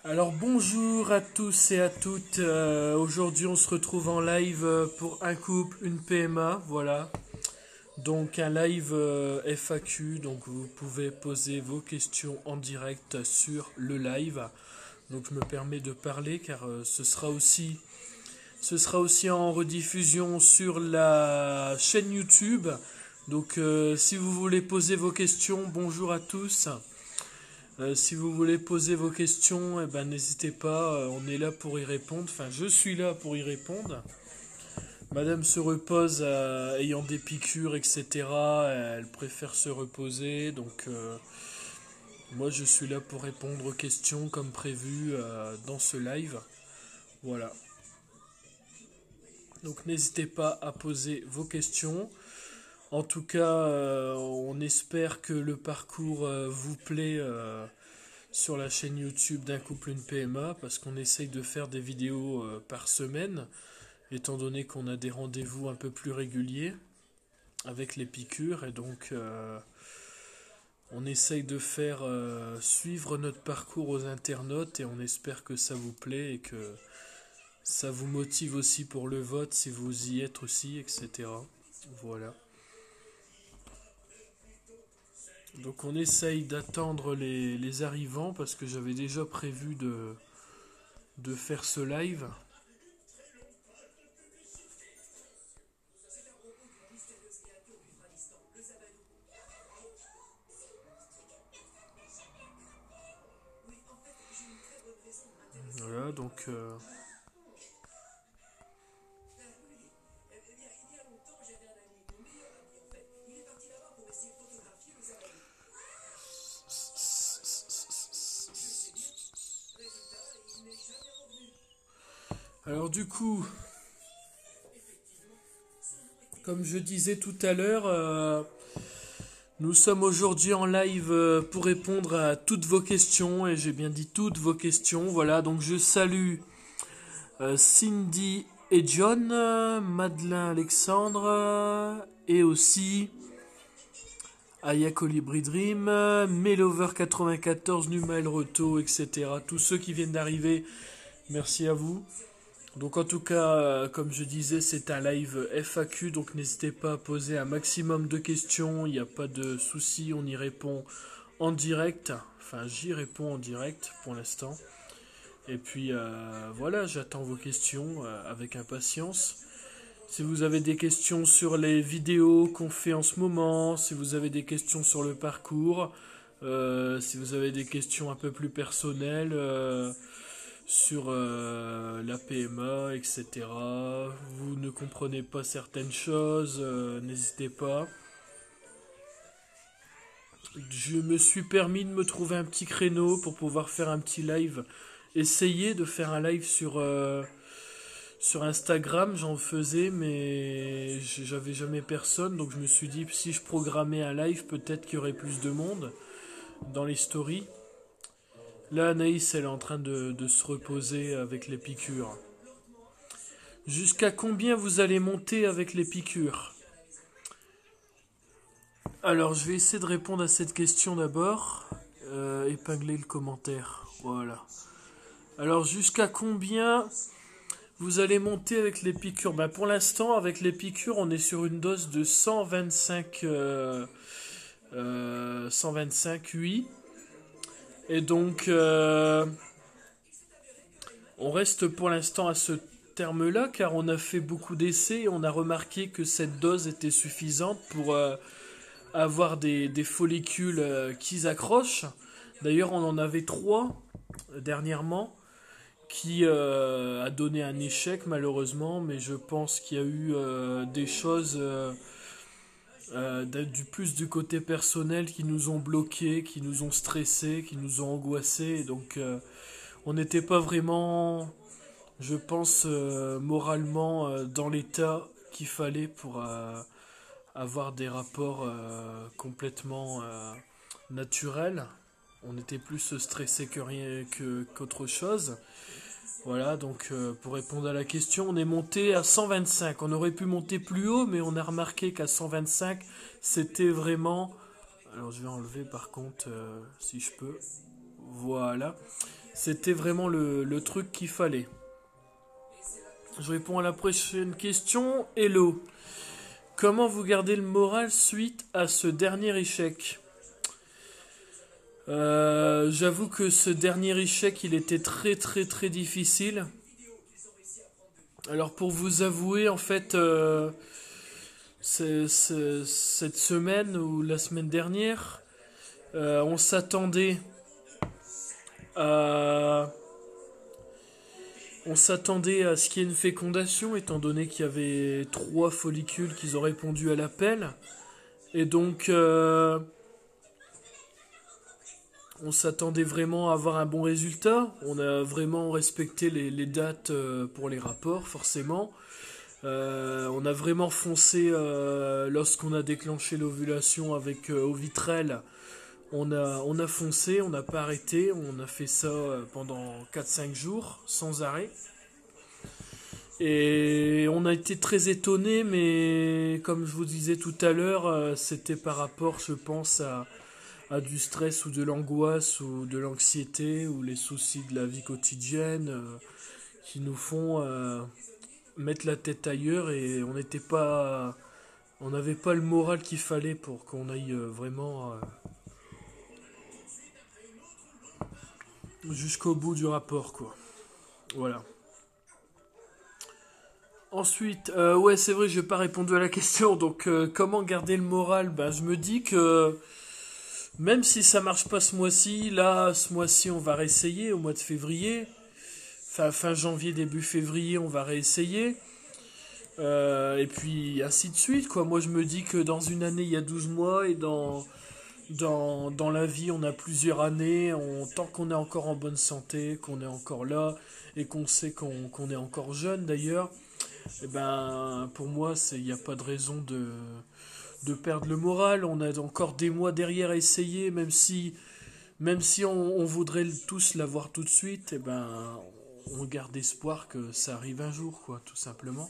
Alors bonjour à tous et à toutes. Aujourd'hui on se retrouve en live pour un couple, une PMA, voilà. Donc un live FAQ, donc vous pouvez poser vos questions en direct sur le live. Donc je me permets de parler car ce sera aussi en rediffusion sur la chaîne YouTube. Donc si vous voulez poser vos questions, bonjour à tous. Si vous voulez poser vos questions, eh ben, n'hésitez pas, on est là pour y répondre. Enfin, je suis là pour y répondre. Madame se repose ayant des piqûres, etc. Elle préfère se reposer. Donc, moi, je suis là pour répondre aux questions comme prévu dans ce live. Voilà. Donc, n'hésitez pas à poser vos questions. En tout cas, on espère que le parcours vous plaît. Sur la chaîne YouTube d'un couple une PMA parce qu'on essaye de faire des vidéos par semaine étant donné qu'on a des rendez-vous un peu plus réguliers avec les piqûres et donc on essaye de faire suivre notre parcours aux internautes et on espère que ça vous plaît et que ça vous motive aussi pour le vote si vous y êtes aussi, etc. Voilà. Donc on essaye d'attendre les arrivants parce que j'avais déjà prévu de faire ce live. Voilà, donc alors du coup, comme je disais tout à l'heure, nous sommes aujourd'hui en live pour répondre à toutes vos questions et j'ai bien dit toutes vos questions. Voilà, donc je salue Cindy et John, Madeleine Alexandre et aussi Aya Colibri Dream, Melover94, Numael Roto, etc. Tous ceux qui viennent d'arriver, merci à vous. Donc en tout cas, comme je disais, c'est un live FAQ, donc n'hésitez pas à poser un maximum de questions, il n'y a pas de souci, on y répond en direct. Enfin, j'y réponds en direct pour l'instant. Et puis voilà, j'attends vos questions avec impatience. Si vous avez des questions sur les vidéos qu'on fait en ce moment, si vous avez des questions sur le parcours, si vous avez des questions un peu plus personnelles sur la PMA, etc. Vous ne comprenez pas certaines choses, n'hésitez pas. Je me suis permis de me trouver un petit créneau pour pouvoir faire un petit live. Essayer de faire un live sur Instagram, j'en faisais, mais j'avais jamais personne, donc je me suis dit si je programmais un live, peut-être qu'il y aurait plus de monde dans les stories. Là, Anaïs, elle est en train de se reposer avec les piqûres. Jusqu'à combien vous allez monter avec les piqûres? Alors, je vais essayer de répondre à cette question d'abord. Épingler le commentaire. Voilà. Alors, jusqu'à combien vous allez monter avec les piqûres? Ben, pour l'instant, avec les piqûres, on est sur une dose de 125, 125 UI. Et donc, on reste pour l'instant à ce terme-là, car on a fait beaucoup d'essais et on a remarqué que cette dose était suffisante pour avoir des follicules qui accrochent. D'ailleurs, on en avait 3 dernièrement qui a donné un échec malheureusement, mais je pense qu'il y a eu des choses du plus du côté personnel qui nous ont bloqués, qui nous ont stressés, qui nous ont angoissés. Donc on n'était pas vraiment, je pense, moralement dans l'état qu'il fallait pour avoir des rapports complètement naturels. On était plus stressé que rien qu'autre chose. Voilà, donc pour répondre à la question, on est monté à 125. On aurait pu monter plus haut, mais on a remarqué qu'à 125, c'était vraiment... Alors je vais enlever par contre, si je peux. Voilà. C'était vraiment le truc qu'il fallait. Je réponds à la prochaine question. Hello. Comment vous gardez le moral suite à ce dernier échec? J'avoue que ce dernier échec, il était très très très difficile. Alors pour vous avouer, en fait, cette semaine ou la semaine dernière, on s'attendait à ce qu'il y ait une fécondation, étant donné qu'il y avait 3 follicules qui ont répondu à l'appel. Et donc, on s'attendait vraiment à avoir un bon résultat. On a vraiment respecté les dates pour les rapports, forcément. On a vraiment foncé lorsqu'on a déclenché l'ovulation avec Ovitrel. On a foncé, on n'a pas arrêté. On a fait ça pendant 4-5 jours, sans arrêt. Et on a été très étonnés, mais comme je vous disais tout à l'heure, c'était par rapport, je pense, à du stress ou de l'angoisse ou de l'anxiété ou les soucis de la vie quotidienne qui nous font mettre la tête ailleurs et on n'avait pas le moral qu'il fallait pour qu'on aille vraiment jusqu'au bout du rapport, quoi. Voilà. Ensuite, ouais, c'est vrai, je n'ai pas répondu à la question. Donc, comment garder le moral? Ben, je me dis que même si ça marche pas ce mois-ci, là, ce mois-ci, on va réessayer au mois de février. Fin janvier, début février, on va réessayer. Et puis, ainsi de suite, quoi. Moi, je me dis que dans une année, il y a 12 mois. Et dans la vie, on a plusieurs années. Tant qu'on est encore en bonne santé, qu'on est encore là, et qu'on sait qu'on est encore jeune, d'ailleurs, et ben, pour moi, il n'y a pas de raison de perdre le moral. On a encore des mois derrière à essayer, même si on voudrait tous l'avoir tout de suite, et ben, on garde espoir que ça arrive un jour, quoi, tout simplement.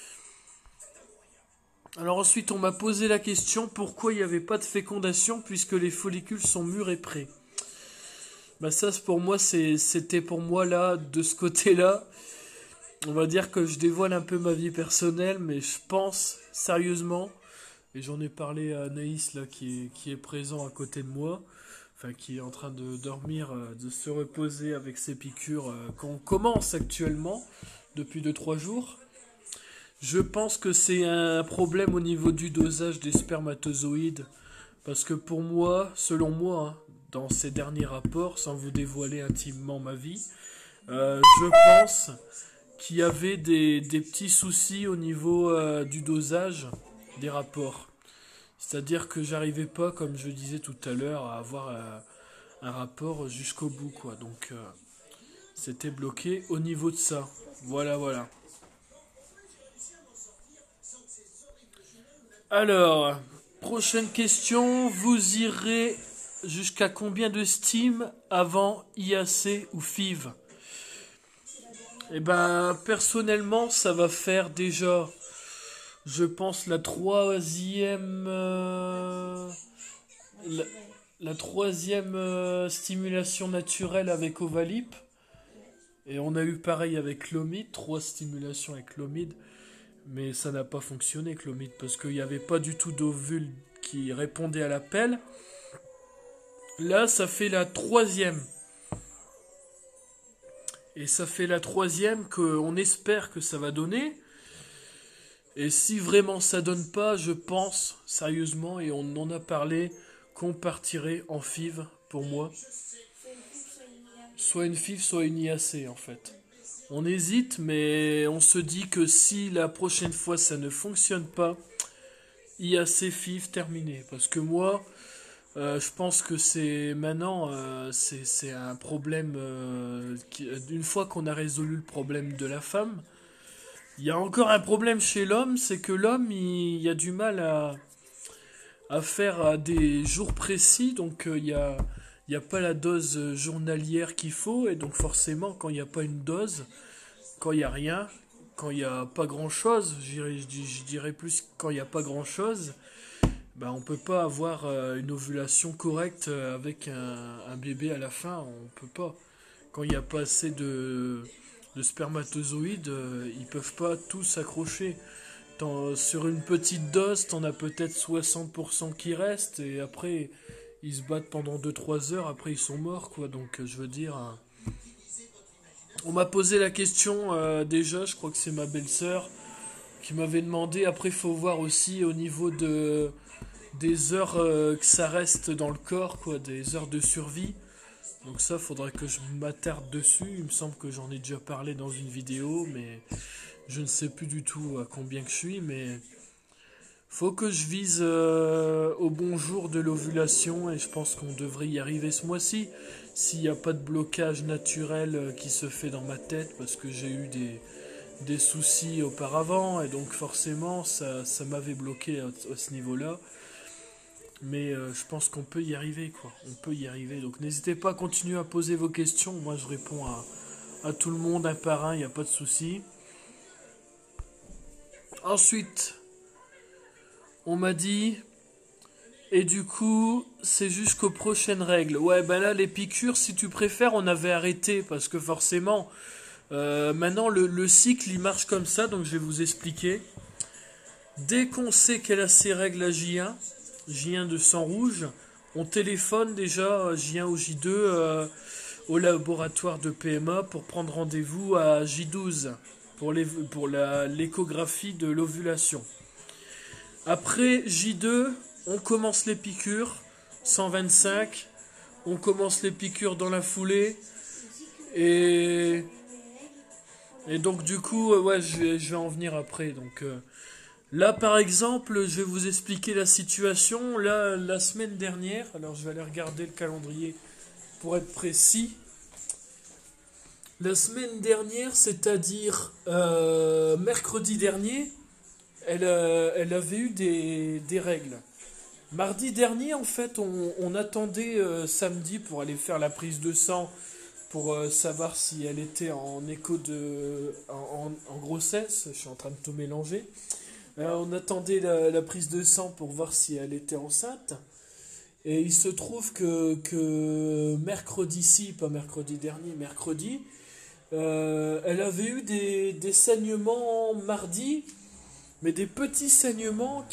Alors ensuite, on m'a posé la question pourquoi il n'y avait pas de fécondation puisque les follicules sont mûrs et prêts. Bah ça, pour moi, c'était pour moi là, de ce côté-là. On va dire que je dévoile un peu ma vie personnelle, mais je pense sérieusement, et j'en ai parlé à Anaïs là, qui est présent à côté de moi, enfin qui est en train de dormir, de se reposer avec ses piqûres qu'on commence actuellement depuis 2-3 jours. Je pense que c'est un problème au niveau du dosage des spermatozoïdes. Parce que pour moi, selon moi, hein, dans ces derniers rapports, sans vous dévoiler intimement ma vie, je pense qu'il y avait des petits soucis au niveau du dosage des rapports. C'est-à-dire que j'arrivais pas, comme je disais tout à l'heure, à avoir un rapport jusqu'au bout, quoi. Donc, c'était bloqué au niveau de ça. Voilà, voilà. Alors, prochaine question. Vous irez jusqu'à combien de Steam avant IAC ou FIV? Eh ben, personnellement, ça va faire déjà, je pense, la, la troisième stimulation naturelle avec Ovalip. Et on a eu pareil avec Clomid, 3 stimulations avec Clomid. Mais ça n'a pas fonctionné, Clomid, parce qu'il n'y avait pas du tout d'ovules qui répondaient à l'appel. Là, ça fait la troisième. Et ça fait la troisième qu'on espère que ça va donner. Et si vraiment ça donne pas, je pense, sérieusement, et on en a parlé, qu'on partirait en FIV, pour moi. Soit une FIV, soit une IAC, en fait. On hésite, mais on se dit que si la prochaine fois ça ne fonctionne pas, IAC, FIV, terminé. Parce que moi, je pense que c'est maintenant, c'est un problème. Une fois qu'on a résolu le problème de la femme, il y a encore un problème chez l'homme, c'est que l'homme, il a du mal à faire à des jours précis, donc il n'y a pas la dose journalière qu'il faut, et donc forcément, quand il n'y a pas une dose, quand il n'y a rien, quand il n'y a pas grand-chose, je dirais plus quand il n'y a pas grand-chose, ben on peut pas avoir une ovulation correcte avec un bébé à la fin, on peut pas. quand il n'y a pas assez de spermatozoïdes, ils peuvent pas tous s'accrocher. Sur une petite dose, t'en as peut-être 60% qui restent, et après, ils se battent pendant 2-3 heures, après ils sont morts, quoi. Donc, je veux dire, on m'a posé la question déjà, je crois que c'est ma belle-sœur qui m'avait demandé. Après, il faut voir aussi au niveau des heures que ça reste dans le corps, quoi, des heures de survie. Donc ça, faudrait que je m'attarde dessus. Il me semble que j'en ai déjà parlé dans une vidéo, mais je ne sais plus du tout à combien que je suis. Mais faut que je vise au bon jour de l'ovulation, et je pense qu'on devrait y arriver ce mois-ci. S'il n'y a pas de blocage naturel qui se fait dans ma tête, parce que j'ai eu des soucis auparavant, et donc forcément ça m'avait bloqué à ce niveau-là. Mais je pense qu'on peut y arriver, quoi. On peut y arriver. Donc n'hésitez pas à continuer à poser vos questions. Moi, je réponds à tout le monde un par un, il n'y a pas de souci. Ensuite, on m'a dit, et du coup, c'est jusqu'aux prochaines règles. Ouais, ben là, les piqûres, si tu préfères, on avait arrêté, parce que forcément, maintenant, le cycle, il marche comme ça, donc je vais vous expliquer. Dès qu'on sait qu'elle a ses règles à J1 de sang rouge, on téléphone déjà J1 ou J2 au laboratoire de PMA pour prendre rendez-vous à J12 pour l'échographie de l'ovulation. Après J2, on commence les piqûres, 125, on commence les piqûres dans la foulée, et donc du coup, ouais, je vais en venir après. Donc là, par exemple, je vais vous expliquer la situation. Là, la semaine dernière, alors je vais aller regarder le calendrier pour être précis. La semaine dernière, c'est-à-dire mercredi dernier, elle avait eu des règles. Mardi dernier, en fait, on attendait samedi pour aller faire la prise de sang pour savoir si elle était en écho en grossesse. Je suis en train de tout mélanger. On attendait la prise de sang pour voir si elle était enceinte. Et il se trouve que mercredi-ci, pas mercredi dernier, mercredi, elle avait eu des saignements mardi, mais des petits saignements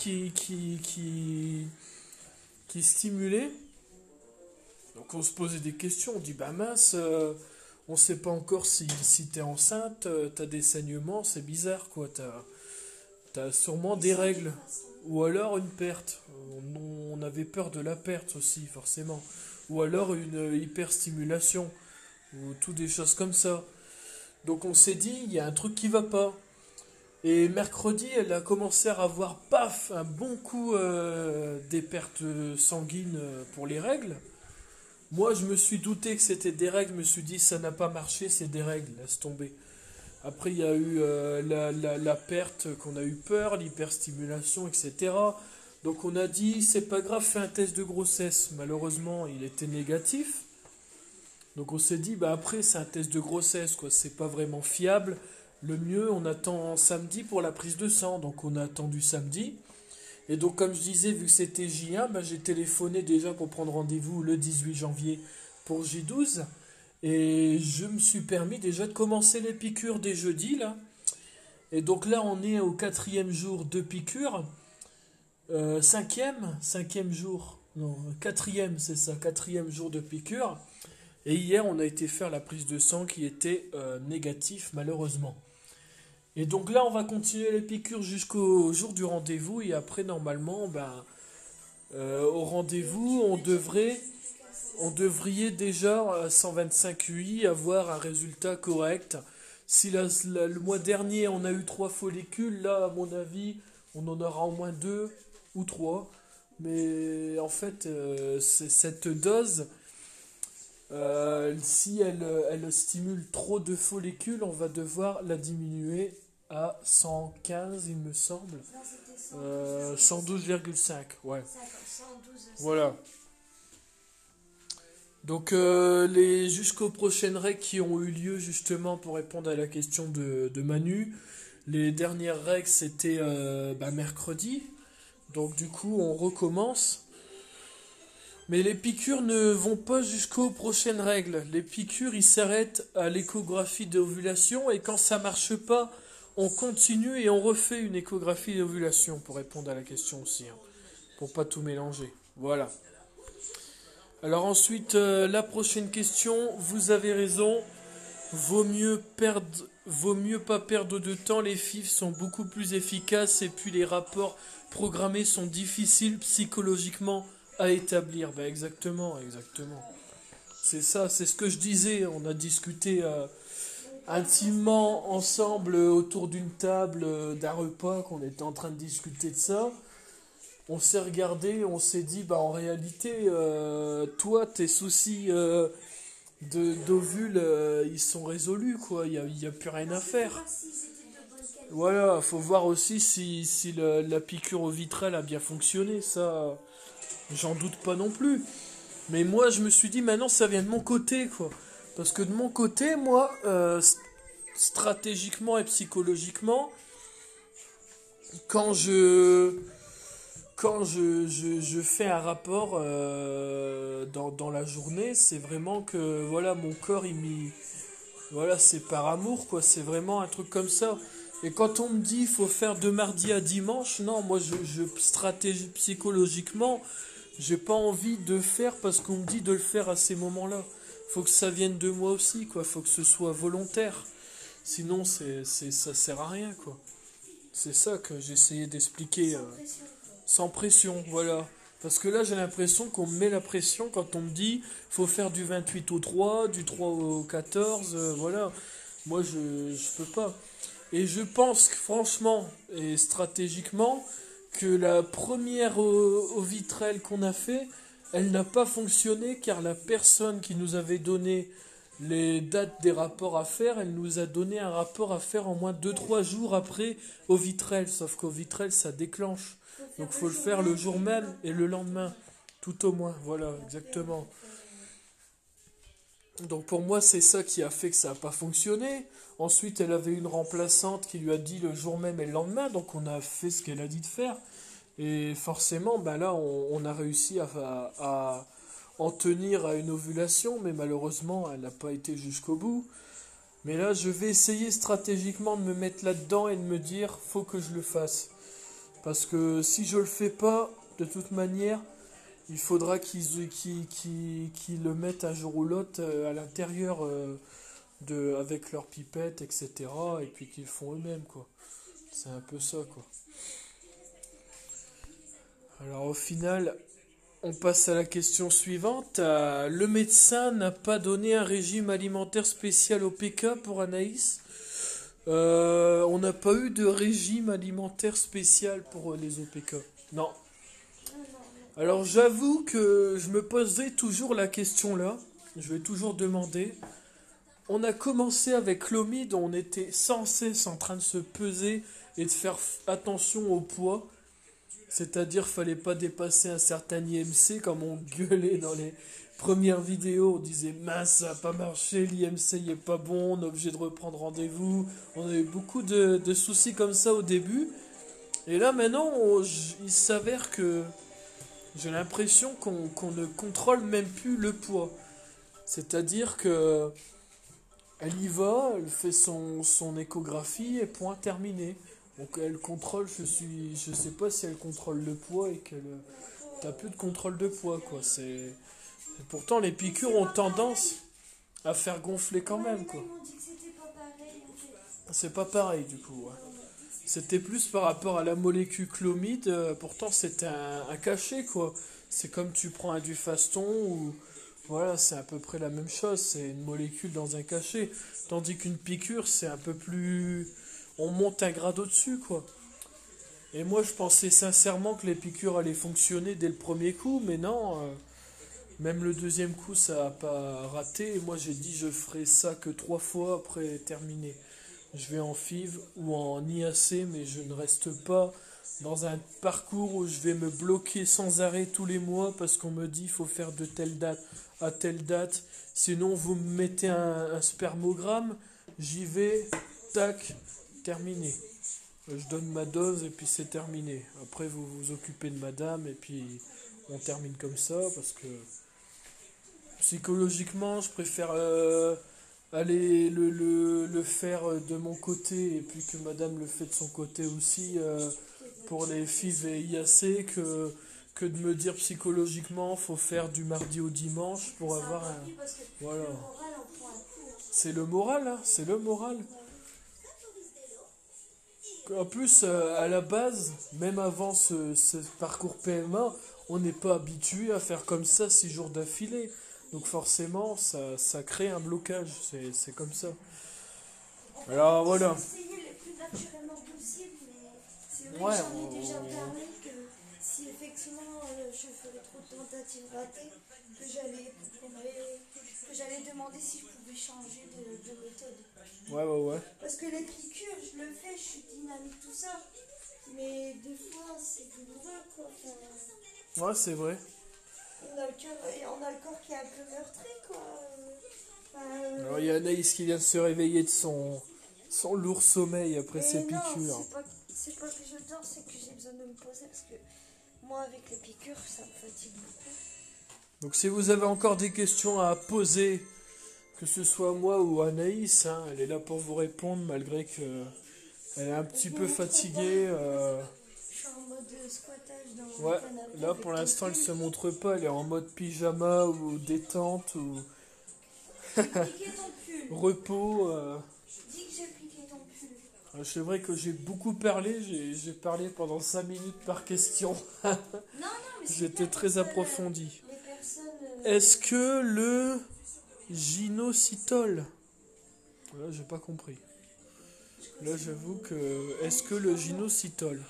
qui stimulaient. Donc on se posait des questions, on dit bah mince, on sait pas encore si t'es enceinte, t'as des saignements, c'est bizarre quoi, t'as sûrement des règles. Ou alors une perte. On avait peur de la perte aussi, forcément. Ou alors une hyperstimulation. Ou tout des choses comme ça. Donc on s'est dit, il y a un truc qui va pas. Et mercredi, elle a commencé à avoir, paf, un bon coup des pertes sanguines pour les règles. Moi, je me suis douté que c'était des règles. Je me suis dit, ça n'a pas marché, c'est des règles, laisse tomber. Après, il y a eu la perte qu'on a eu peur, l'hyperstimulation, etc. Donc on a dit, c'est pas grave, fais un test de grossesse. Malheureusement, il était négatif. Donc on s'est dit, bah après, c'est un test de grossesse, quoi. C'est pas vraiment fiable. Le mieux, on attend samedi pour la prise de sang. Donc on a attendu samedi. Et donc, comme je disais, vu que c'était J1, bah, j'ai téléphoné déjà pour prendre rendez-vous le 18 janvier pour J12. Et je me suis permis déjà de commencer les piqûres dès jeudi, là. Et donc là, on est au 4e jour de piqûres. Cinquième jour. Non, 4e, c'est ça, 4e jour de piqûre. Et hier, on a été faire la prise de sang qui était négatif, malheureusement. Et donc là, on va continuer les piqûres jusqu'au jour du rendez-vous. Et après, normalement, au rendez-vous, on devrait déjà, à 125 UI, avoir un résultat correct. Si le mois dernier, on a eu 3 follicules, là, à mon avis, on en aura au moins 2 ou 3. Mais en fait, cette dose, si elle stimule trop de follicules, on va devoir la diminuer à 115, il me semble. 112,5, ouais. Voilà. Donc jusqu'aux prochaines règles qui ont eu lieu justement pour répondre à la question de Manu, les dernières règles c'était mercredi. Donc du coup on recommence. Mais les piqûres ne vont pas jusqu'aux prochaines règles. Les piqûres, ils s'arrêtent à l'échographie d'ovulation et quand ça marche pas, on continue et on refait une échographie d'ovulation pour répondre à la question aussi, hein, pour pas tout mélanger. Voilà. Alors ensuite, la prochaine question, vous avez raison, vaut mieux pas perdre de temps, les FIV sont beaucoup plus efficaces et puis les rapports programmés sont difficiles psychologiquement à établir. Ben exactement, exactement. C'est ça, c'est ce que je disais, on a discuté intimement ensemble autour d'une table d'un repas qu'on était en train de discuter de ça. On s'est regardé, on s'est dit, bah en réalité, toi, tes soucis d'ovules, ils sont résolus, quoi. Il y a plus rien à faire. Voilà, faut voir aussi si la piqûre au vitrel a bien fonctionné. Ça, j'en doute pas non plus. Mais moi, je me suis dit, maintenant, ça vient de mon côté, quoi. Parce que de mon côté, moi, stratégiquement et psychologiquement, quand je je fais un rapport dans la journée, c'est vraiment que voilà, mon corps il m'y. Voilà, c'est par amour, quoi. C'est vraiment un truc comme ça. Et quand on me dit il faut faire de mardi à dimanche, non, moi je stratégie psychologiquement, j'ai pas envie de faire parce qu'on me dit de le faire à ces moments-là. Faut que ça vienne de moi aussi, quoi. Faut que ce soit volontaire. Sinon, ça sert à rien, quoi. C'est ça que j'essayais d'expliquer. Sans pression, voilà. Parce que là, j'ai l'impression qu'on me met la pression quand on me dit faut faire du 28 au 3, du 3 au 14, voilà. Moi, je peux pas. Et je pense que, franchement et stratégiquement, que la première au vitrel qu'on a fait, elle n'a pas fonctionné car la personne qui nous avait donné les dates des rapports à faire, elle nous a donné un rapport à faire en moins 2-3 jours après au vitrel. Sauf qu'au vitrel, ça déclenche. Donc il faut le faire le jour même et le lendemain, tout au moins. Voilà, exactement. Donc pour moi, c'est ça qui a fait que ça n'a pas fonctionné. Ensuite, elle avait une remplaçante qui lui a dit le jour même et le lendemain, donc on a fait ce qu'elle a dit de faire. Et forcément, ben là, on a réussi à en tenir à une ovulation, mais malheureusement, elle n'a pas été jusqu'au bout. Mais là, je vais essayer stratégiquement de me mettre là-dedans et de me dire, faut que je le fasse. Parce que si je le fais pas, de toute manière, il faudra qu'ils le mettent un jour ou l'autre à l'intérieur avec leurs pipettes, etc. Et puis qu'ils le font eux-mêmes, quoi. C'est un peu ça, quoi. Alors au final, on passe à la question suivante. Le médecin n'a pas donné un régime alimentaire spécial au PK pour Anaïs. On n'a pas eu de régime alimentaire spécial pour les OPK. Non. Alors j'avoue que je me posais toujours la question là. Je vais toujours demander. On a commencé avec Clomide, on était sans cesse en train de se peser et de faire attention au poids. C'est-à-dire fallait pas dépasser un certain IMC comme on gueulait dans les premières vidéos. On disait mince, ça n'a pas marché, l'IMC il est pas bon, on est obligé de reprendre rendez-vous. On a eu beaucoup de soucis comme ça au début. Et là maintenant, il s'avère que j'ai l'impression qu'on ne contrôle même plus le poids. C'est-à-dire que elle y va, elle fait son échographie et point terminé. Donc elle contrôle, je sais pas si elle contrôle le poids et qu'elle t'as plus de contrôle de poids, quoi. Pourtant les piqûres ont tendance à faire gonfler quand même, quoi. C'est pas pareil du coup, ouais. C'était plus par rapport à la molécule chlomide, pourtant c'était un cachet, quoi. C'est comme tu prends un Dufaston ou voilà, c'est à peu près la même chose, c'est une molécule dans un cachet. Tandis qu'une piqûre, c'est un peu plus. On monte un grade au-dessus, quoi. Et moi, je pensais sincèrement que les piqûres allaient fonctionner dès le premier coup, mais non. Même le deuxième coup, ça n'a pas raté. Et moi, j'ai dit, je ferai ça que 3 fois après terminé. Je vais en FIV ou en IAC, mais je ne reste pas dans un parcours où je vais me bloquer sans arrêt tous les mois parce qu'on me dit qu'il faut faire de telle date à telle date. Sinon, vous me mettez un spermogramme, j'y vais, tac, terminé. Je donne ma dose et puis c'est terminé. Après, vous vous occupez de madame et puis on termine comme ça, parce que psychologiquement, je préfère aller le faire de mon côté, et puis que madame le fait de son côté aussi, pour les FIV et IAC, que de me dire psychologiquement, faut faire du mardi au dimanche pour avoir un... Voilà. C'est le moral, hein, c'est le moral. En plus, à la base, même avant ce parcours PMA, on n'est pas habitué à faire comme ça 6 jours d'affilée. Donc forcément, ça crée un blocage, c'est comme ça. Alors voilà. Essayer le plus naturellement possible, mais c'est vrai Ouais, que j'en ai déjà parlé que si effectivement je ferais trop de tentatives ratées, que j'allais demander si je pouvais changer de méthode. ouais. Parce que les piqûres, je le fais, je suis dynamique, tout ça. Mais des fois, c'est douloureux, quoi. Enfin, Ouais, c'est vrai. on a le corps qui est un peu meurtri, quoi. Alors il y a Anaïs qui vient de se réveiller de son lourd sommeil après ses non, piqûres. c'est pas que je dors, c'est que j'ai besoin de me poser parce que moi, avec les piqûres, ça me fatigue beaucoup. Donc si vous avez encore des questions à poser, que ce soit moi ou Anaïs, hein, elle est là pour vous répondre malgré que elle est un petit peu fatiguée. Je suis en mode squattage dans Ouais, le canapé. là pour l'instant elle se montre pas, elle est en mode pyjama ou détente ou J'ai piqué ton pull. repos. Dis que j'ai piqué ton pull. C'est vrai que j'ai beaucoup parlé, j'ai parlé pendant 5 minutes par question. Non, mais J'étais très approfondi. Les personnes. Est-ce que le gynocytol... Là j'ai pas compris. Là j'avoue que... Est-ce que le gynocytol...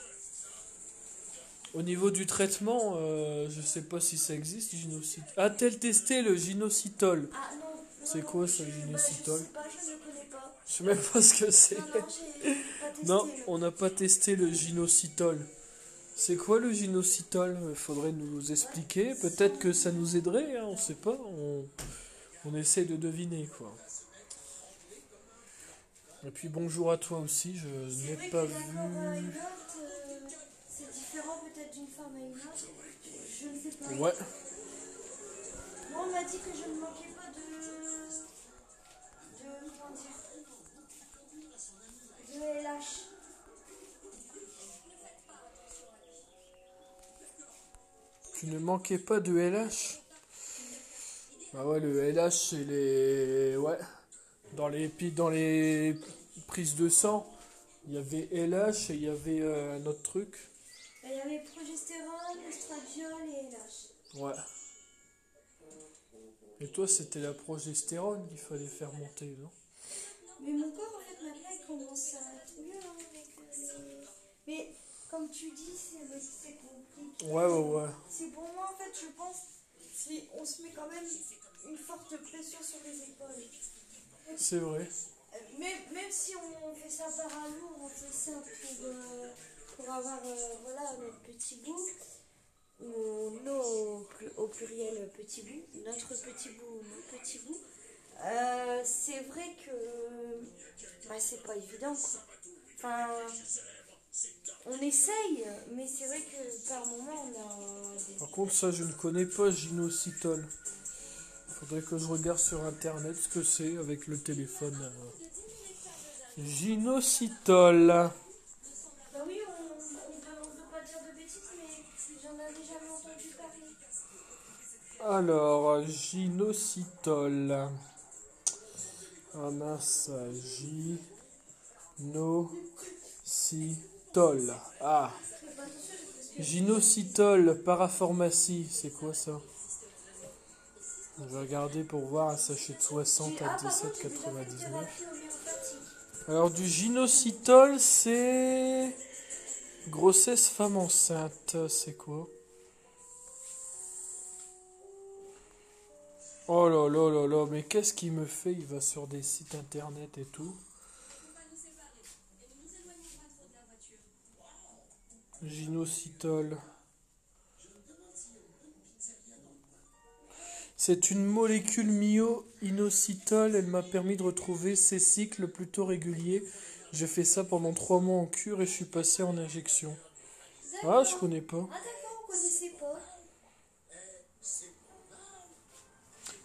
Au niveau du traitement, je sais pas si ça existe, gynocytol. A-t-elle testé le gynocytol? Ah non. C'est quoi ça, gynocytol? Je sais pas, je ne connais pas. Je sais même pas ce que c'est. Non, j'ai pas testé. Non, on n'a pas testé le gynocytol. C'est quoi le gynocytol? Faudrait nous expliquer. Peut-être que ça nous aiderait, hein, on sait pas. On essaie de deviner, quoi. Et puis bonjour à toi aussi, je n'ai pas vu... C'est différent peut-être d'une femme à une autre. Je ne sais pas. Ouais. Moi, on m'a dit que je ne manquais pas comment dire, de LH. Tu ne manquais pas de LH? Ah ouais, le LH, c'est les... Ouais. Dans les prises de sang, il y avait LH et il y avait un autre truc. Il y avait progestérone, estradiol et LH. Ouais. Et toi, c'était la progestérone qu'il fallait faire monter, non? Mais mon corps, en fait, maintenant, il commence à être mieux avec Mais, comme tu dis, c'est compliqué. Ouais. C'est pour moi, en fait, je pense, si on se met quand même une forte pression sur les épaules. C'est vrai. Même si on fait ça par amour, on fait ça pour avoir voilà, notre petit bout, au pluriel petit bout, notre petit bout, nos petits bouts, c'est vrai que c'est pas évident, quoi. Enfin, on essaye, mais c'est vrai que par moment on a Par contre, ça, je ne connais pas gynocytol. Faudrait que je regarde sur internet ce que c'est avec le téléphone. Gynocytol. Bah oui, on veut pas dire de bêtises, mais j'en avais jamais entendu parler. Alors, gynocytol. Ah mince, gynocytol. Ah, gynocytol, parapharmacie, c'est quoi ça? Je vais regarder pour voir un sachet de 60 à 17,99. Alors du gynocytol, c'est grossesse femme enceinte, c'est quoi? Oh là là là là, mais qu'est-ce qu'il me fait? Il va sur des sites internet et tout. Gynocytol. C'est une molécule myo-inositol. Elle m'a permis de retrouver ces cycles plutôt réguliers. J'ai fait ça pendant 3 mois en cure et je suis passé en injection. Ah, je connais pas. Ah d'accord, on connaissait pas.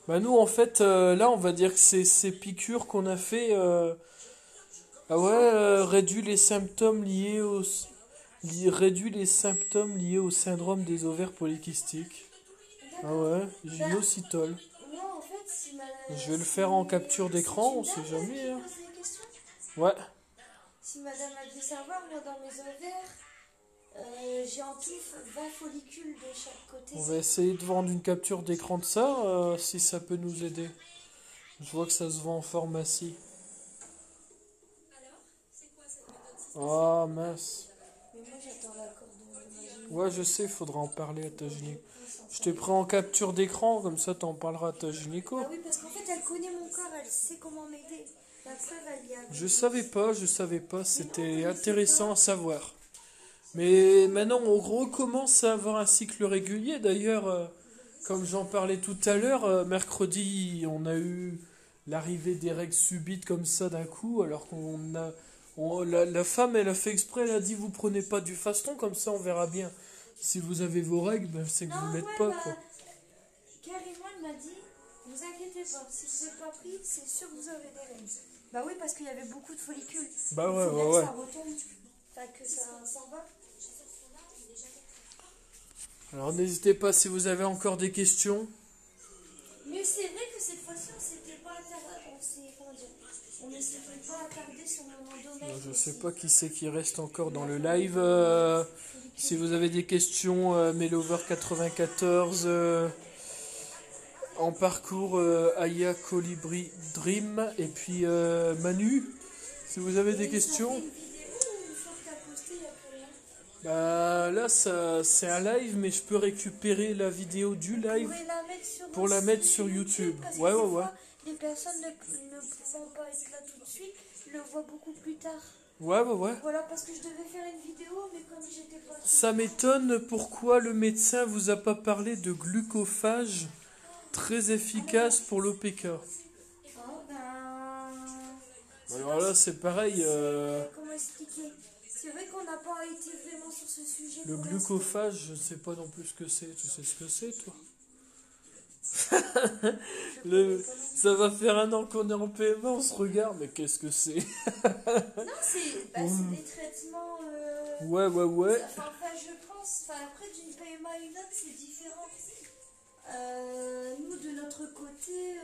Bah nous en fait là on va dire que c'est ces piqûres qu'on a fait ah ouais réduit les symptômes liés réduit les symptômes liés au syndrome des ovaires polykystiques. Ah D'accord. ouais, Bah, gynocytol. moi, en fait, si, Je vais le faire en capture c'est d'écran, une on sait dame jamais, qui hein. pose des questions. Ouais, Si madame a veut savoir, moi, dans mes ovaires, j'ai en tout 20 follicules de chaque côté. on va essayer de vendre une capture d'écran de ça si ça peut nous aider. Je vois que ça se vend en pharmacie. Ah mince. Mais moi, j'attends l'accord de ma gynéco. Ouais, je sais, faudra en parler à ta gynéco. Je te prends en capture d'écran, comme ça t'en parleras à ta gynéco. Ah oui, parce qu'en fait, elle connaît mon corps, elle sait comment m'aider. La preuve, elle y a. Je savais pas, c'était intéressant à savoir. Mais maintenant, on recommence à avoir un cycle régulier. D'ailleurs, comme j'en parlais tout à l'heure, mercredi, on a eu l'arrivée des règles subites comme ça d'un coup, alors qu'on a... la femme, elle a fait exprès, elle a dit, vous prenez pas du faston, comme ça on verra bien. Si vous avez vos règles, ben, c'est que vous ne Non, l'êtes ouais, pas, bah, quoi. carrément, elle m'a dit, vous inquiétez pas, si vous n'êtes pas pris, c'est sûr que vous aurez des règles. Bah oui, parce qu'il y avait beaucoup de follicules. Bah Il ouais, faut bien ouais, que ouais. ça retombe, enfin que ça s'en va. Alors n'hésitez pas si vous avez encore des questions. Mais c'est vrai que cette fois-ci, on s'était pas attardé, on ne s'était pas attardé sur mon endomètre. Je sais pas qui c'est qui reste encore dans le live. Si vous avez des questions, Melover94 en parcours Aya Colibri Dream et puis Manu. Si vous avez des questions, bah là c'est un live, mais je peux récupérer la vidéo du live pour la mettre sur YouTube. Parce que Ouais, des ouais, ouais. fois, les personnes ne pouvant pas être là tout de suite le voient beaucoup plus tard. Ouais, ouais, ouais. Voilà, parce que je devais faire une vidéo, mais comme j'étais pas sûre. Ça m'étonne pourquoi le médecin vous a pas parlé de glucophage très efficace pour l'OPK. Alors là, c'est pareil. Comment expliquer? C'est vrai qu'on n'a pas été vraiment sur ce sujet. Le glucophage, je sais pas non plus ce que c'est. Tu sais ce que c'est, toi? Ça va faire un an qu'on est en PMA, on se regarde, mais qu'est-ce que c'est? Non, c'est des traitements. Ouais, ouais, ouais. Enfin, je pense. Enfin, après, d'une PMA à une autre, c'est différent. Nous, de notre côté.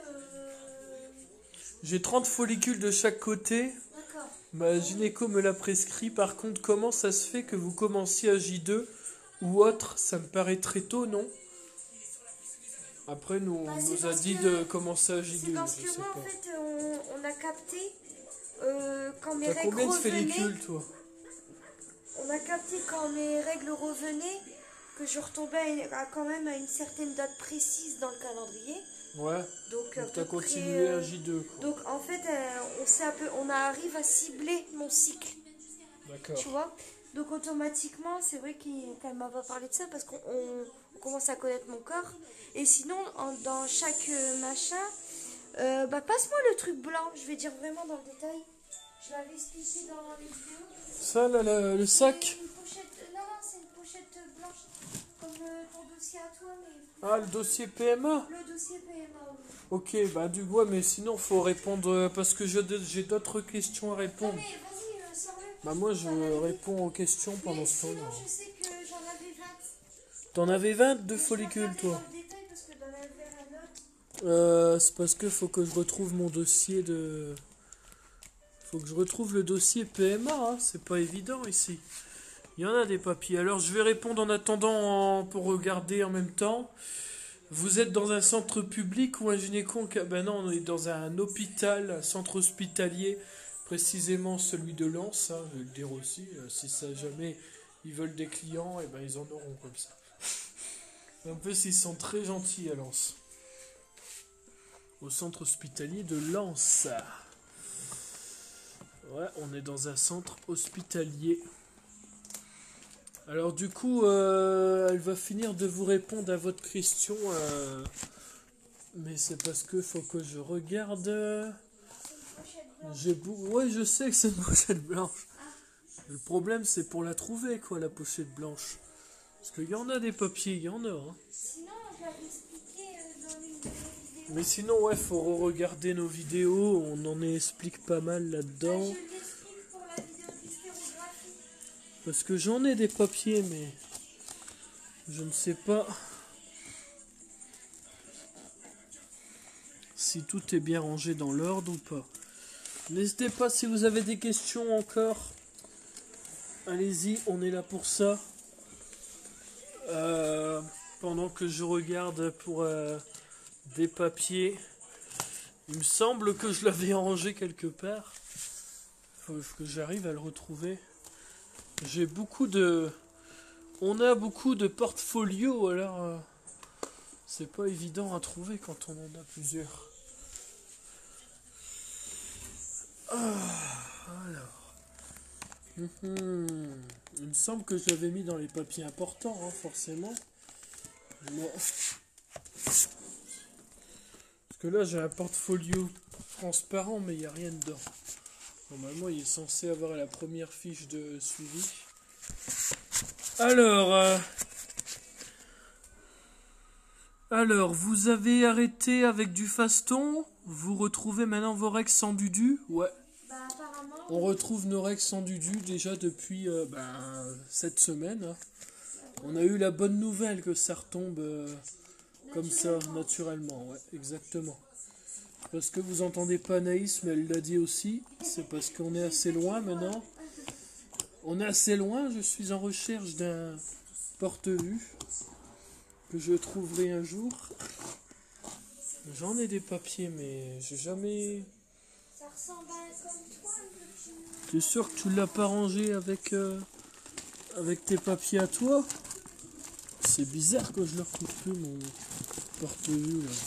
J'ai 30 follicules de chaque côté. D'accord. Ma gynéco me l'a prescrit. Par contre, comment ça se fait que vous commenciez à J2 ou autre? Ça me paraît très tôt, non? Après, nous, on nous a dit de commencer à J2. C'est parce je que sais moi, pas. en fait, on a capté quand mes T'as règles combien de revenaient. follicules, toi? On a capté quand mes règles revenaient que je retombais quand même à une certaine date précise dans le calendrier. Ouais. Donc t'as continué à à J2, quoi. Donc en fait, on arrive à cibler mon cycle, D'accord. tu vois. Donc automatiquement, c'est vrai qu'elle m'a pas parlé de ça parce qu'on commence à connaître mon corps. Et sinon, dans chaque machin, bah passe-moi le truc blanc. Je vais dire vraiment dans le détail. Je l'avais expliqué dans les vidéos. Ça, là, le sac. Une pochette, non, c'est une pochette blanche, comme ton dossier à toi, mais... Ah, le dossier PMA. Le dossier PMA, oui. Ok, bah du coup, mais sinon, faut répondre, parce que j'ai d'autres questions à Non, répondre. mais vas-y, sors-le. Bah moi, je réponds aux questions pendant Mais ce temps-là. sinon, je sais que j'en avais 20. T'en avais 22 Mais je follicules, vais toi. regarder dans le détail parce que d'en avoir un autre. C'est parce que faut que je retrouve mon dossier de... Faut que je retrouve le dossier PMA, hein. C'est pas évident ici. Il y en a des papiers. Alors je vais répondre en attendant pour regarder en même temps. Vous êtes dans un centre public ou un gynéco? Ben non, on est dans un hôpital, un centre hospitalier, précisément celui de Lens, hein, je vais le dire aussi. Si ça jamais ils veulent des clients, et ben ils en auront comme ça. En plus, ils sont très gentils à Lens. Au centre hospitalier de Lens. Ouais, on est dans un centre hospitalier. Alors du coup, elle va finir de vous répondre à votre question. Mais c'est parce que faut que je regarde. Ouais, je sais que c'est une pochette blanche. Le problème, c'est pour la trouver, quoi, la pochette blanche. Parce qu'il y en a des papiers, il y en a. Hein. Sinon, je l'avais expliqué dans une de mes vidéos. Mais sinon, ouais, faut re-regarder nos vidéos. On en explique pas mal là-dedans. Je l'explique pour la vidéo d'hystérographie. Parce que j'en ai des papiers, mais je ne sais pas si tout est bien rangé dans l'ordre ou pas. N'hésitez pas si vous avez des questions encore. Allez-y, on est là pour ça. Pendant que je regarde pour des papiers, il me semble que je l'avais rangé quelque part. Faut que j'arrive à le retrouver. J'ai beaucoup de... On a beaucoup de portfolios, alors c'est pas évident à trouver quand on en a plusieurs. Alors. Il me semble que je l'avais mis dans les papiers importants, hein, forcément. Mais... Parce que là, j'ai un portfolio transparent, mais il n'y a rien dedans. Normalement, il est censé avoir la première fiche de suivi. Alors, vous avez arrêté avec du faston. Vous retrouvez maintenant vos règles sans dudu. Ouais. Bah, apparemment. On retrouve nos règles sans dudu déjà depuis cette semaine. Hein. On a eu la bonne nouvelle que ça retombe comme ça, naturellement. Ouais, exactement. Parce que vous entendez pas Anaïs, mais elle l'a dit aussi. C'est parce qu'on est assez loin maintenant. On est assez loin, je suis en recherche d'un porte-vue que je trouverai un jour. J'en ai des papiers, mais j'ai jamais... Ça ressemble à un comme toi, un petit. T'es sûr que tu l'as pas rangé avec tes papiers à toi? C'est bizarre que je ne retrouve plus mon porte-vue là.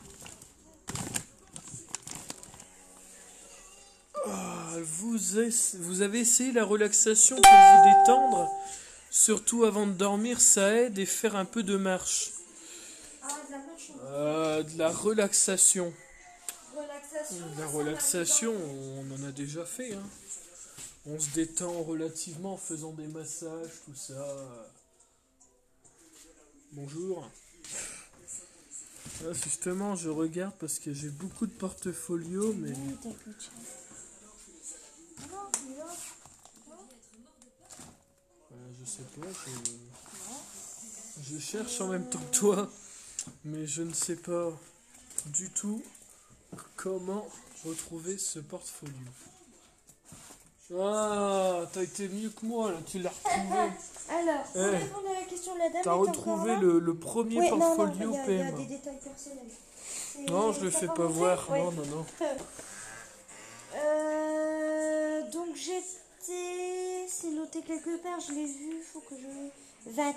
Vous avez essayé la relaxation pour vous détendre, surtout avant de dormir, ça aide, et faire un peu de marche. Ah, de la marche. De la relaxation. Relaxation. La relaxation, on en a déjà fait. Hein. On se détend relativement en faisant des massages, tout ça. Bonjour. Là, justement, je regarde parce que j'ai beaucoup de portfolios, mais... je sais pas, je cherche en même temps que toi, mais je ne sais pas du tout comment retrouver ce portfolio. Ah, t'as été mieux que moi, là, tu l'as retrouvé. Alors, pour répondre à la question de la dame, T'as retrouvé le premier portfolio il y a PMA. des détails personnels. Non, je le fais pas voir. Ouais. Non, non, non. Donc j'étais... C'est noté quelque part, je l'ai vu, faut que je... 20.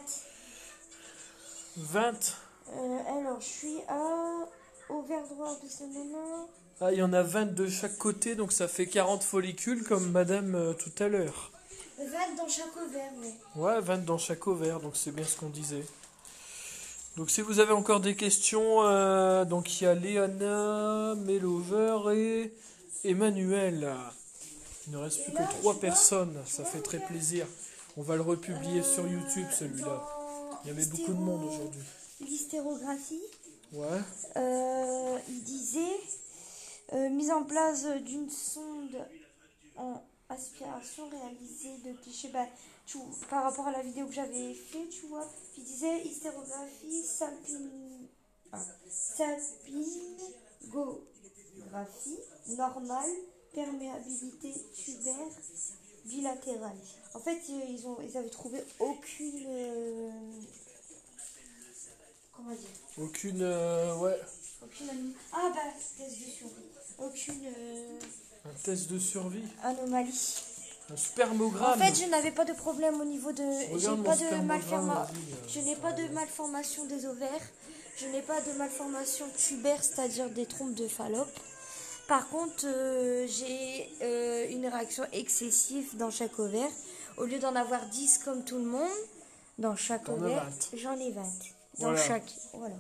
20. Alors, je suis à... Ouvert droit de ce moment. Ah, il y en a 20 de chaque côté, donc ça fait 40 follicules comme madame tout à l'heure. 20 dans chaque ovaire, oui. Ouais, 20 dans chaque ovaire, donc c'est bien ce qu'on disait. Donc si vous avez encore des questions, donc il y a Léana, Melover et Emmanuel. Il ne reste plus que 3 personnes, ça fait très plaisir. On va le republier sur YouTube celui-là. Il y avait beaucoup de monde aujourd'hui. L'hystérographie. Ouais. Il disait mise en place d'une sonde en aspiration réalisée de clichés. Bah, par rapport à la vidéo que j'avais fait, tu vois, il disait hystérographie, sapingographie normale, perméabilité tubaire bilatérale. En fait, ils avaient trouvé aucune. Comment dire? Aucune. Ouais. Aucune ah bah, test de survie. Aucune Un test de survie. anomalie. Un spermogramme. En fait, je n'avais pas de problème au niveau de. Regarde Je n'ai pas de malformation des ovaires. Je n'ai pas de malformation tubaire, c'est-à-dire des trompes de Fallope. Par contre, j'ai une réaction excessive dans chaque ovaire. Au lieu d'en avoir 10 comme tout le monde, dans chaque ovaire, j'en ai 20. Dans chaque. Voilà.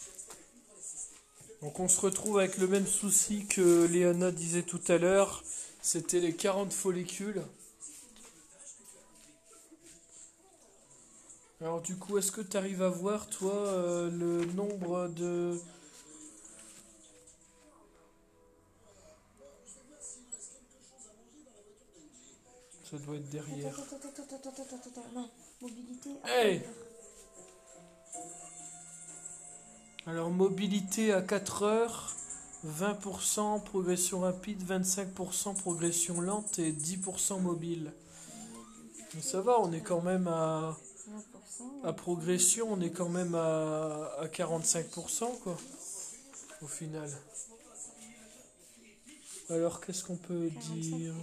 Donc on se retrouve avec le même souci que Léana disait tout à l'heure. C'était les 40 follicules. Alors du coup, est-ce que tu arrives à voir, toi, le nombre Ça doit être derrière. Attends, non. Mobilité. Hey! Alors, mobilité à 4 heures, 20% progression rapide, 25% progression lente et 10% mobile. Mais ça va, on est quand même à progression, on est quand même à 45%, quoi, au final. Alors, qu'est-ce qu'on peut 45. dire?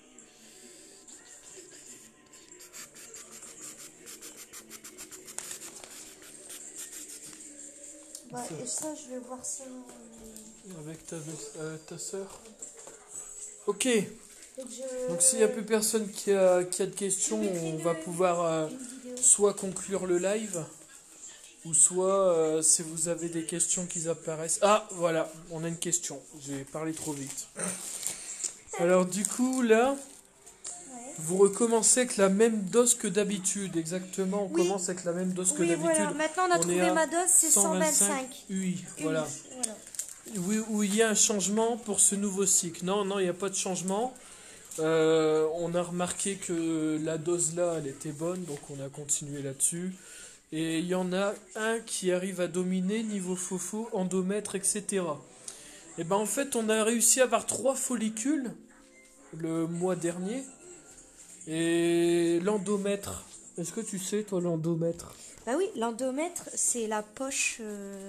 Bah, et ça, je vais voir ça. Avec ta soeur. Ok, Donc, donc s'il n'y a plus personne qui a de questions, on va pouvoir une vidéo. soit conclure le live, ou soit si vous avez des questions qui apparaissent. Ah, voilà, on a une question. J'ai parlé trop vite. Alors du coup, là, Ouais. vous recommencez avec la même dose que d'habitude. Exactement, on Oui. commence avec la même dose que Oui, d'habitude. voilà. Maintenant, on a On est trouvé à ma dose, c'est 125. UI, voilà. Voilà. Oui, où il y a un changement pour ce nouveau cycle. Non, non, il n'y a pas de changement. On a remarqué que la dose là, elle était bonne, donc on a continué là-dessus. Et il y en a un qui arrive à dominer niveau fofo, endomètre, etc. Et ben en fait, on a réussi à avoir 3 follicules le mois dernier. Et l'endomètre, est-ce que tu sais toi l'endomètre? Bah oui, l'endomètre, c'est la poche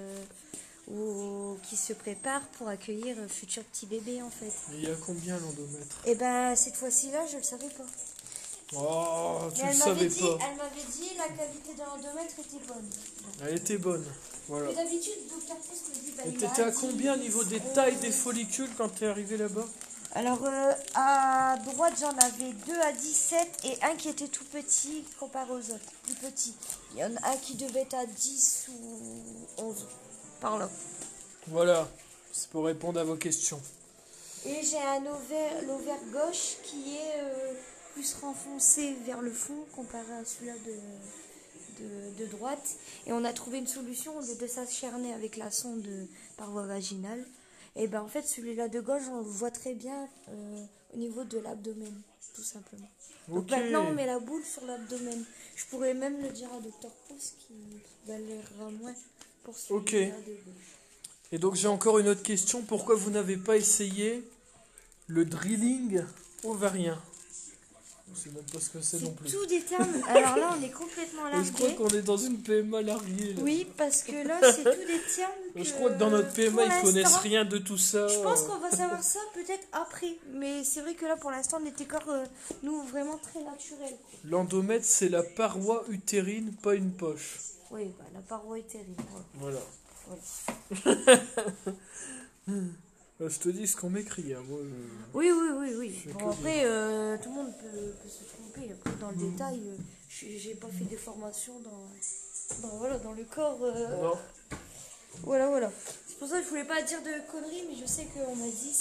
qui se prépare pour accueillir un futur petit bébé, en fait. Et il y a combien l'endomètre? Et ben, cette fois-ci-là, je le savais pas. Oh, tu Mais le savais pas. elle m'avait dit la qualité de l'endomètre était bonne. Elle était bonne. Voilà. Mais d'habitude, Dr. Pouce me dit... Bah, Et il t'étais m'a à dit, combien au niveau des tailles des follicules quand t'es arrivé là-bas? Alors, à droite, j'en avais 2 à 17 et un qui était tout petit comparé aux autres, plus petit. Il y en a un qui devait être à 10 ou 11, par là. Voilà, c'est pour répondre à vos questions. Et j'ai l'ovaire gauche qui est plus renfoncé vers le fond comparé à celui-là de droite. Et on a trouvé une solution au lieu de s'acharner avec la sonde par voie vaginale. Et ben en fait celui-là de gauche on le voit très bien au niveau de l'abdomen, tout simplement. Donc Ok. maintenant on met la boule sur l'abdomen. Je pourrais même le dire à Dr Pouce qui galérera moins pour celui-là Ok. de gauche. Et donc j'ai encore une autre question. Pourquoi vous n'avez pas essayé le drilling ovarien? Je sais même pas ce que c'est non plus. C'est tout des termes. Alors là on est complètement Et je crois largué. qu'on est dans une PMA larguée. Là. Oui, parce que là, c'est tous des termes que... Je crois que dans notre PMA, pour ils connaissent l'instant, rien de tout ça. Je pense qu'on va savoir ça peut-être après. Mais c'est vrai que là, pour l'instant, on était encore, nous, vraiment très naturels. L'endomètre, c'est la paroi utérine, pas une poche. Oui, bah, la paroi est terrible. Voilà. Voilà. Je te dis ce qu'on m'écrit. Hein. Moi, Oui. fais Bon, que après, tout le monde peut se tromper. Après, dans le détail, j'ai pas fait des formations dans le corps. Non. Voilà. C'est pour ça que je voulais pas dire de conneries, mais je sais qu'on m'a dit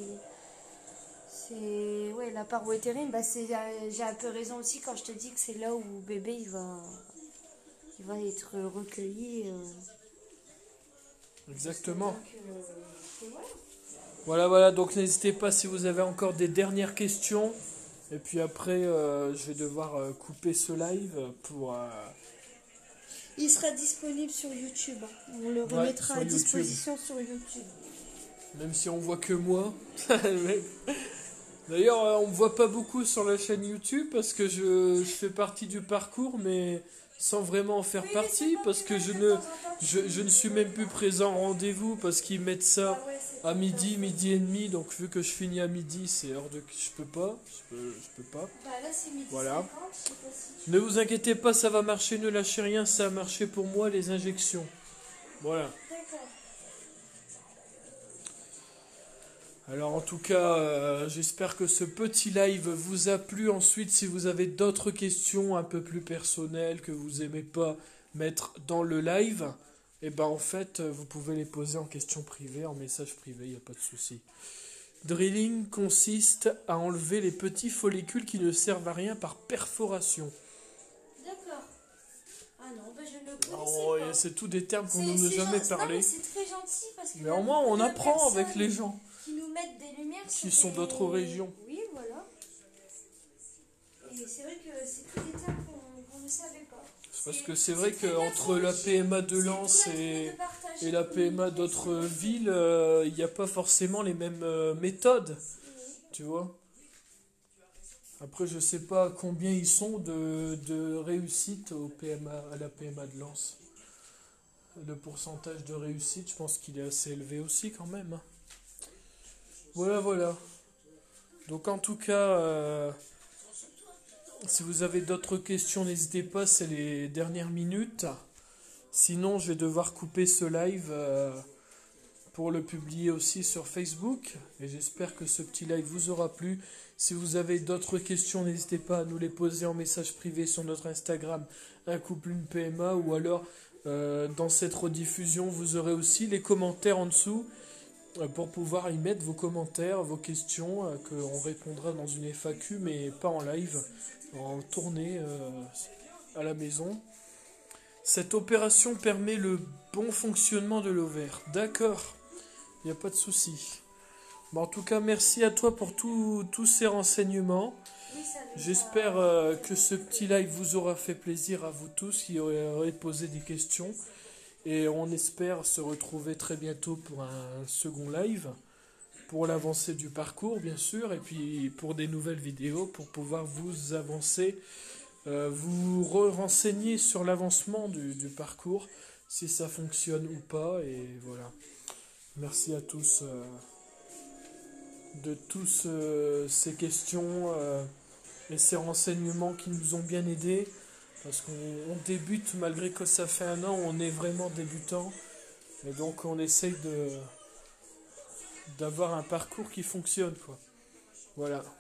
ouais, la paroi utérine, bah j'ai un peu raison aussi quand je te dis que c'est là où bébé il va être recueilli. Exactement. Donc, Voilà, donc n'hésitez pas si vous avez encore des dernières questions. Et puis après, je vais devoir couper ce live pour... il sera disponible sur YouTube. On le Ouais, remettra sur à YouTube. disposition sur YouTube. Même si on voit que moi. D'ailleurs, on me voit pas beaucoup sur la chaîne YouTube parce que je fais partie du parcours, mais sans vraiment en faire partie, parce que je ne suis même plus présent en rendez-vous parce qu'ils mettent ça à midi et demi, donc vu que je finis à midi, c'est hors de... Je peux pas. Bah là c'est midi Voilà. 50, je sais pas si... Ne vous inquiétez pas, ça va marcher, ne lâchez rien, ça a marché pour moi, les injections. Voilà. D'accord. Alors en tout cas, j'espère que ce petit live vous a plu. Ensuite, si vous avez d'autres questions un peu plus personnelles que vous aimez pas mettre dans le live, et ben en fait, vous pouvez les poser en question privée, en message privé, il n'y a pas de souci. Drilling consiste à enlever les petits follicules qui ne servent à rien par perforation. D'accord. Ah non, bah je ne le connaissais Oh, pas. c'est tous des termes qu'on ne C'est nous a jamais gentil. Non, parlé. mais c'est très gentil parce que Mais là, au moins, on plein de apprend avec personnes les gens. qui nous mettent des lumières Qui sur sont des- d'autres régions. Oui, voilà. c'est tous des termes qu'on ne savait pas. Parce que c'est vrai qu'entre la PMA de Lens et la PMA d'autres villes, il n'y a pas forcément les mêmes méthodes, tu vois. Après, je sais pas combien ils sont de réussite au PMA, à la PMA de Lens. Le pourcentage de réussite, je pense qu'il est assez élevé aussi quand même, hein. Voilà, voilà. Donc en tout cas, si vous avez d'autres questions, n'hésitez pas, c'est les dernières minutes. Sinon, je vais devoir couper ce live pour le publier aussi sur Facebook. Et j'espère que ce petit live vous aura plu. Si vous avez d'autres questions, n'hésitez pas à nous les poser en message privé sur notre Instagram, un couple, une PMA, ou alors dans cette rediffusion, vous aurez aussi les commentaires en dessous pour pouvoir y mettre vos commentaires, vos questions, qu'on répondra dans une FAQ, mais pas en live, en tournée à la maison. Cette opération permet le bon fonctionnement de l'ovaire. D'accord, il n'y a pas de souci. Bon, en tout cas, merci à toi pour tous ces renseignements. Oui, J'espère que ce petit live vous aura fait plaisir à vous tous qui aurez posé des questions. Et on espère se retrouver très bientôt pour un second live, pour l'avancée du parcours bien sûr, et puis pour des nouvelles vidéos pour pouvoir vous avancer, vous renseigner sur l'avancement du parcours, si ça fonctionne ou pas, et voilà. Merci à tous de tous ces questions et ces renseignements qui nous ont bien aidés. Parce qu'on débute, malgré que ça fait un an, on est vraiment débutant. Et donc on essaye d'avoir un parcours qui fonctionne, quoi. Voilà.